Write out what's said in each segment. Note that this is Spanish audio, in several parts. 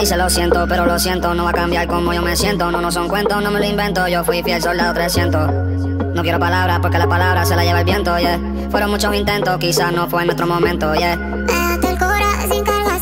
dice lo siento, pero lo siento, no va a cambiar como yo me siento. No, no son cuentos, no me lo invento, yo fui fiel soldado 300. No quiero palabras porque las palabras se las lleva el viento, yeah. Fueron muchos intentos, quizás no fue nuestro momento, yeah. Me dejaste el cora sin carga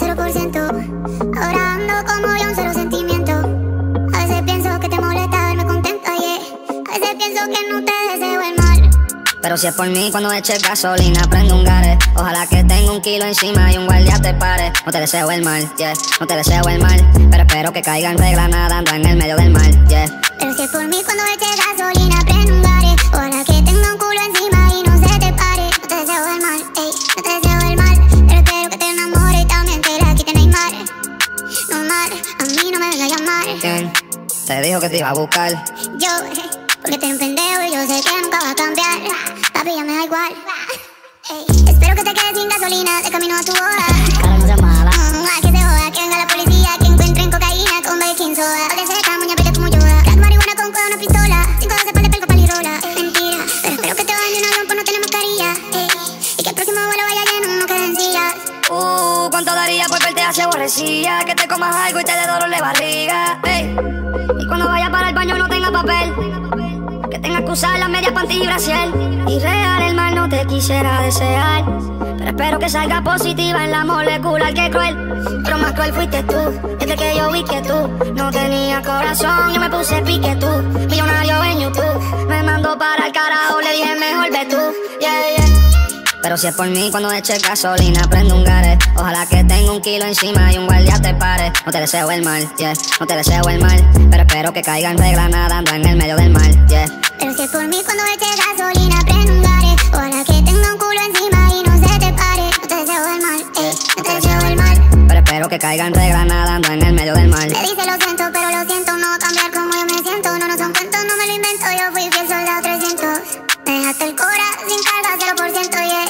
0%. Ahora ando como yo, un cero sentimiento. A veces pienso que te molesta verme contenta, yeah. A veces pienso que no te deseo el mal. Pero si es por mí, cuando eches gasolina, prende un gare. Ojalá que tenga 1 kilo encima y un guardia te pare. No te deseo el mal, yeah, no te deseo el mal, pero espero que caiga en regla nadando en el medio del mar, yeah. Pero si es por mí, cuando eches gasolina, prende un gare. Ojalá que tenga un culo encima y no se te pare. No te deseo el mal, ey, no te deseo el mal, pero espero que te enamores y también te la quiten Neymar. No mal, a mí no me venga a llamar. ¿Quién te dijo que te iba a buscar? Yo, porque tengo un pendejo y yo sé que nunca va a cambiar. Papi, ya me da igual. Ey, espero que te quedes sin gasolina de camino a tu boda. Cara, no seas mala. Que se joda, que venga la policía, que encuentren cocaína con baking soda. De seca, moña pica como Yoda. Crack, marihuana con coda, una pistola. 512 pan de pelco, palirola. Mentira, pero espero que te vayan de un avión por no tener mascarilla. Ey, y que el próximo vuelo vaya lleno, no queden sillas. ¿Cuánto daría por verte así aborrecida? Que te comas algo y te dé dolor de barriga, ey. Y cuando vaya para el baño no tenga papel, que tenga que usar las medias panty y brasier. Y real el mal no te quisiera desear, pero espero que salga positiva en la molecular. Que cruel, pero más cruel fuiste tú. Desde que yo vi que tú no tenías corazón, yo me puse pique tú. Millonario en YouTube, me mandó para el carajo, le dije mejor ve tú, yeah, yeah. Pero si es por mí, cuando eches gasolina, prende un gare. Ojalá que tenga 1 kilo encima y un guardia te pare. No te deseo el mal, yeah, no te deseo el mal, pero espero que caiga en regla nadando en el medio del mar, yeah. Pero si es por mí, cuando eches gasolina, prende un gare. Ojalá que tenga un culo encima y no se te pare. No te deseo el mal, ey, no te deseo el mal, pero espero que caiga en regla nadando en el medio del mar. me dice lo siento, pero lo siento, no va a cambiar como yo me siento. No, no son cuentos, no me lo invento, yo fui fiel soldado 300. Me dejaste el cora sin carga 0%, yeah.